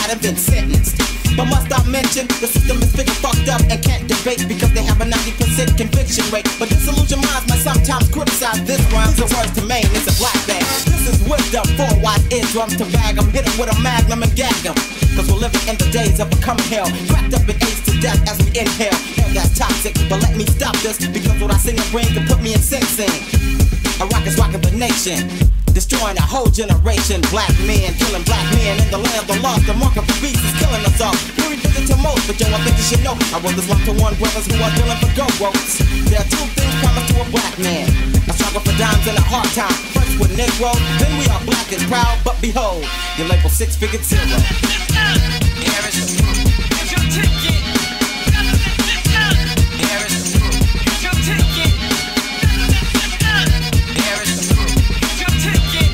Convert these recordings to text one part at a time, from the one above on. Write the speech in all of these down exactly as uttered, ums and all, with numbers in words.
tried and been sentenced. But must I mention, the system is figured fucked up and can't debate because they have a ninety percent conviction rate. But disillusioned minds might sometimes criticize this rhyme. The words to Maine, it's a black bag. This is wisdom, four wise eardrums to bag 'em. Hit 'em with a magnum and gag 'em. Cause we're living in the days of a coming hell. Cracked up in AIDS to death as we inhale. Hell, that's toxic, but let me stop this, because what I sing and bring can put me in Sing Sing. A rock is rocking the nation, destroying a whole generation. Black men killing black men in the land of the lost. The mark of the beast is killing us all. We revisit to most, but yo, I think you should know I wrote this one to one brothers who are dealing for go ropes. There are two things common to a black man: a struggle for dimes and a hard time. First with Negro, then we are black and proud. But behold, your label six-figure zero. Here is the proof. Here's your ticket. Here is the proof. Here's your ticket. Here is the proof. Here's your ticket.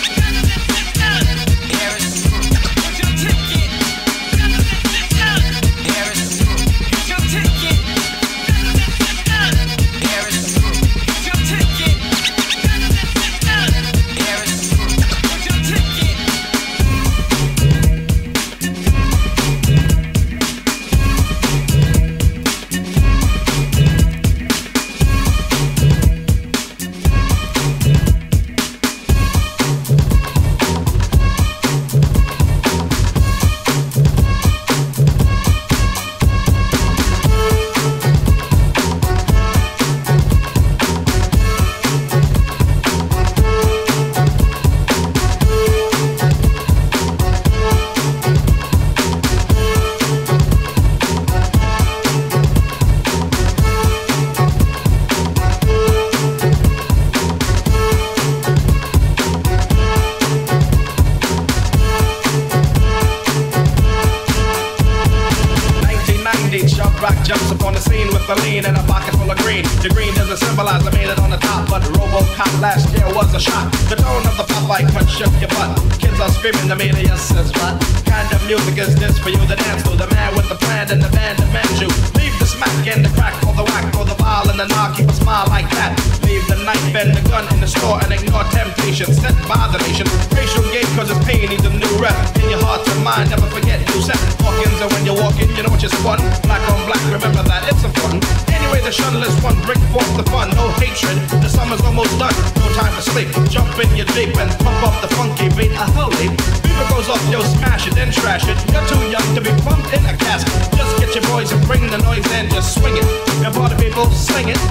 Here is the proof. Here's your ticket. Here is the proof. Here's your ticket. Here is the proof. Here's your ticket. Here is the proof. Here's your ticket. Rock jumps upon the scene with a lean and a pocket full of green. The green doesn't symbolize I made it on the top, but RoboCop last year was a shot. The tone of the Popeye punch shook your butt. Kids are screaming, the media says what kind of music is this for you to dance to? The man with the plan and the band demands you. Leave the smack and the crack or the whack or the ball and the knock. Keep a smile like that. Leave the knife and the gun in the store and ignore temptation sent by the nation. Racial game cause it's pain needs a new rep. In your heart and mind, never forget you set Hawkins, and when you're walking, you know what you're spun. Black on black, remember that, it's a fun. Anyway, the shuttleless one, bring forth the fun. No hatred, the summer's almost done. No time to sleep, jump in your Jeep and pump up the funky beat. A holy beaver goes off, yo, smash it, then trash it. You're too young to be pumped in a casket. Just get your boys and bring the noise and just swing it. And party people, sing it.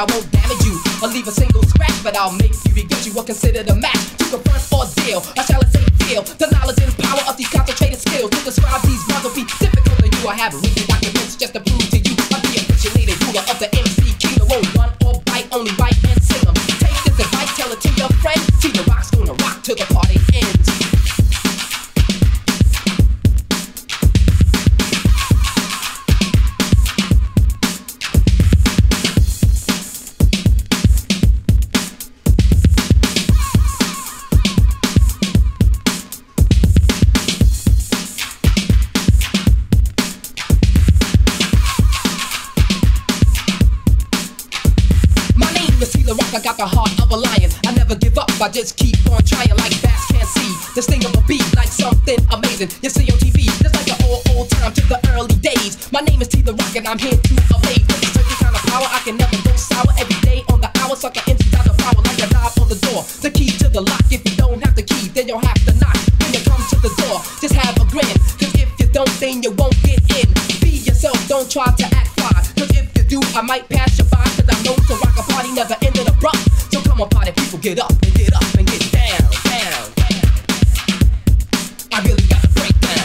I won't damage you or leave a single scratch, but I'll make you regret you or consider the match to confront or deal, or shall I say feel the knowledge and power of these concentrated skills. To describe these rhymes will be difficult to you. I have written documents just to prove to you I'm the originated ruler of the M C kingdom. Won't run or bite, only write and sing them. Take this advice, tell it to your friend. See the rock's gonna rock till the party ends. I got the heart of a lion. I never give up, I just keep on trying like bats can't see. This thing of a beat like something amazing. You see on T V, just like the old, old time to the early days. My name is T The Rock and I'm here to amaze. With a certain kind of power, I can never go sour. Every day on the hour, sucker M Cs out the power like a knob on the door. The key to the lock, if you don't have the key, then you'll have to knock. When you come to the door, just have a grin. Cause if you don't, then you won't get in. Be yourself, don't try to act fly. Cause if you do, I might pass you by. Cause I know to rock a party never ended abrupt. So come on party people, get up and get up and get down, down, down. I really got to break down.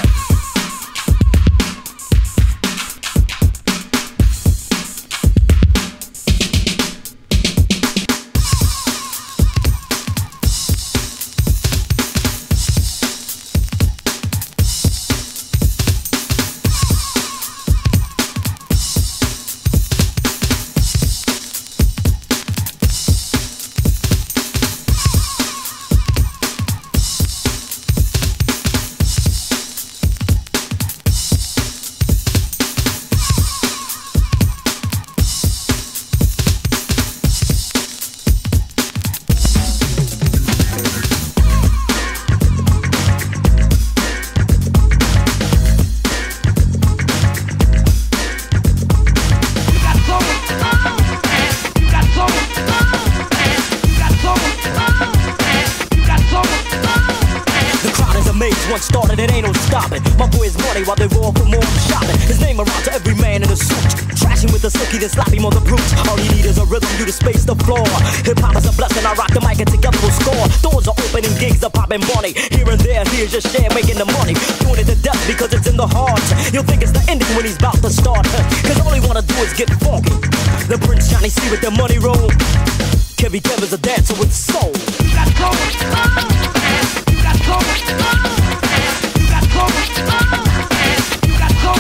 Once started, it ain't no stopping. My boy is money while they roll for more shopping. His name around to every man in a suit. Trashing with the silky, then slap him on the brute. All you need is a rhythm, you to space the floor. Hip hop is a blessing, I rock the mic and together we'll score. Doors are open and gigs are popping money. Here and there, here's your share, making the money. Doing it to death because it's in the heart. You'll think it's the ending when he's about to start. Cause all he wanna do is get funky. The Prince Johnny C with their money roll. Kevy Kev is a dancer with soul. You got soul. You got soul. You got soul. You got soul.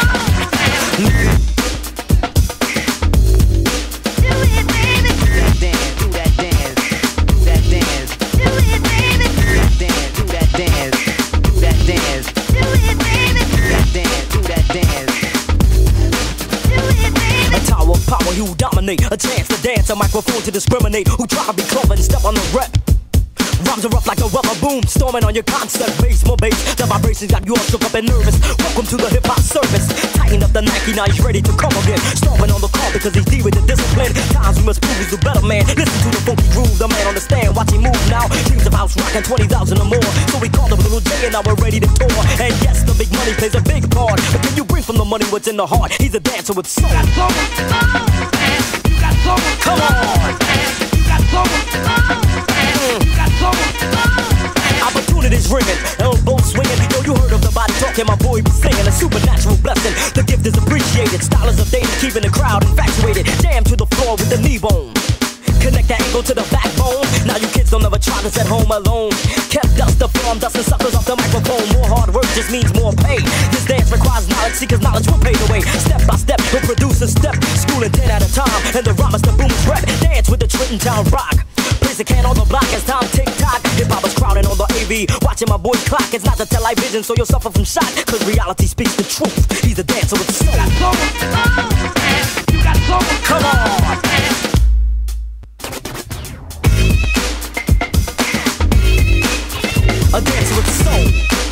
Do it, baby. Do that dance, do that dance, do that dance. Do it, baby. Do that dance, do that dance, do that dance. Do it, baby. Do that dance, do that dance. Do it, baby. A tower of power, who dominate. A chance to dance, a microphone to discriminate. Who try to be clever and step on the rep. Rhymes are rough like a rubber boom, storming on your concert bass, more bass. The vibrations got you all shook up and nervous. Welcome to the hip hop service. Tighten up the Nike, now he's ready to come again. Stomping on the car because he's deep with the discipline. Times we must prove he's the better man. Listen to the funky groove, the man understand. Watch him move now. Dreams of house rocking twenty thousand or more. So we called him Little J and now we're ready to tour. And yes, the big money plays a big part. But can you bring from the money what's in the heart? He's a dancer with soul. You got soul. You got soul. Come on. You got soul. Mm. You got soul. Opportunities ringing, elbows swinging. Yo, you heard of the body talking, my boy be singing. A supernatural blessing, the gift is appreciated. Style is updated, keeping the crowd infatuated. Jam to the floor with the knee bone. Connect the ankle to the backbone. Now you kids don't ever try this at home alone. Kept dust the form, dusting suckers off the microphone. More hard work just means more pay. This dance requires knowledge, see cause knowledge will pay the way. Step by step, we'll produce a step. Schooling ten at a time, and the rhyme is the boom's rep. Dance with the Trenton Town Rock. Place a can on the block as time tick tock. Hip hop is crowding on the A V. Watching my boy clock, it's not the television, so you'll suffer from shock. Cause reality speaks the truth. He's a dancer with soul. You got soul. You got soul. Come on. A dancer with soul.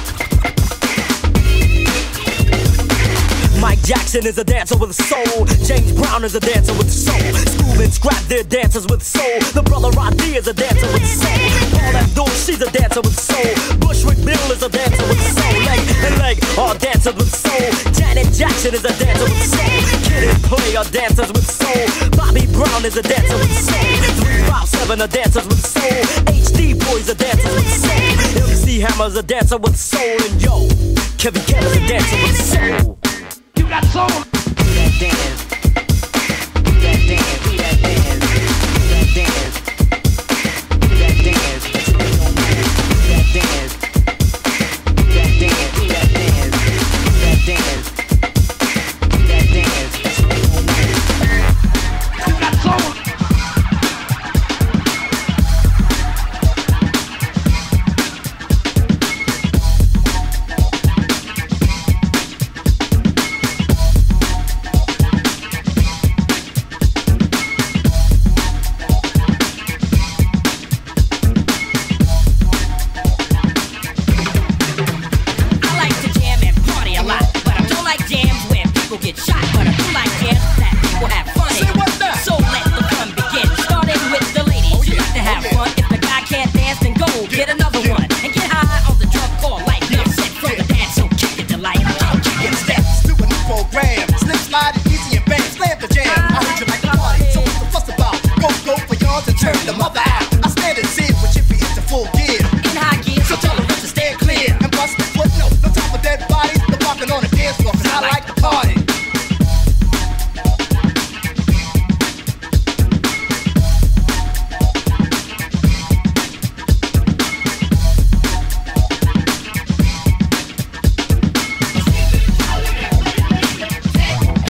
Mike Jackson is a dancer with soul. James Brown is a dancer with soul. Schoolmen scrap their dancers with soul. The brother Rodney is a dancer with soul. Paul Abdul, she's a dancer with soul. Bushwick Bill is a dancer with soul. Leg and leg are dancers with soul. Janet Jackson is a dancer with soul. Kid and Play are dancers with soul. Bobby Underground is a dancer with soul. three five seven are dancers with soul. H D boys are dancers with soul. M C Hammer's a dancer with soul. And yo, Kevin Kevin's a dancer with soul. You got soul. Do that dance. Do that dance. Do that dance.